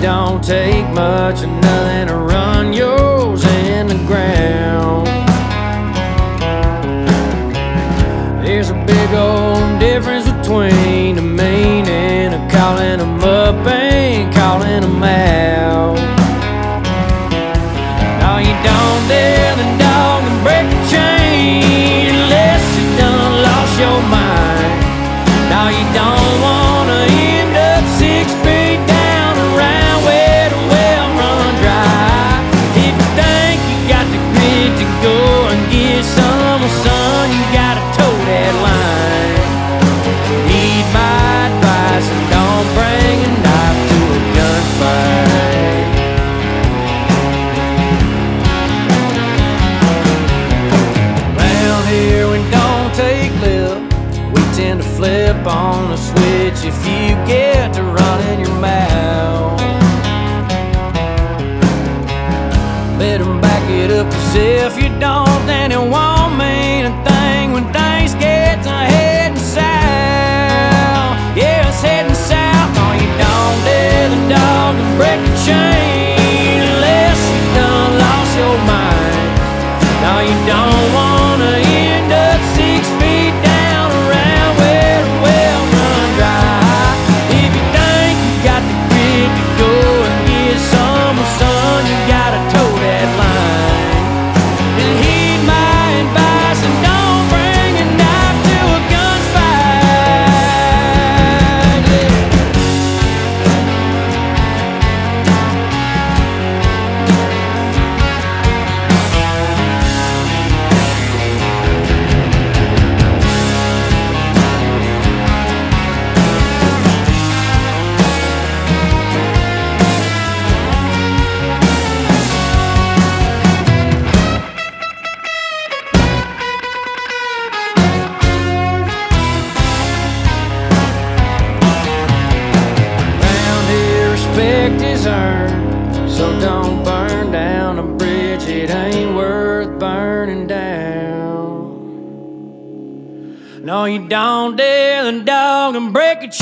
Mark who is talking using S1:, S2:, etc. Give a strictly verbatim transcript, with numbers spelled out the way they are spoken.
S1: don't take much or nothing to run yours in the ground. There's a big old difference between a mean and a calling them up and calling them out. No, you don't dare the dog and break the chain unless you done lost your mind. No, you don't wanna end up six feet down around where the well run dry. If you think you got the grit to go and get some, well, son, you gotta toe that line. Heed my advice and don't bring a knife to a gunfight. Round here we don't take lip, we tend to flip on a switch if you get to running your mouth. Better back it up, cause if you don't, then it won't mean a thing when things get to heading south. Yeah, it's heading south. No, you don't dare the dog and break the chain unless you done lost your mind. No, you don't wanna end up six feet down around where the well run dry. If you think you got the grit to go and get some, well, son, you gotta toe that line. And heed my advice and don't bring a knife to a gunfight. Yeah. Round here, respect is earned, so don't burn down a bridge it ain't worth burning down. No, you don't dare the dog and break a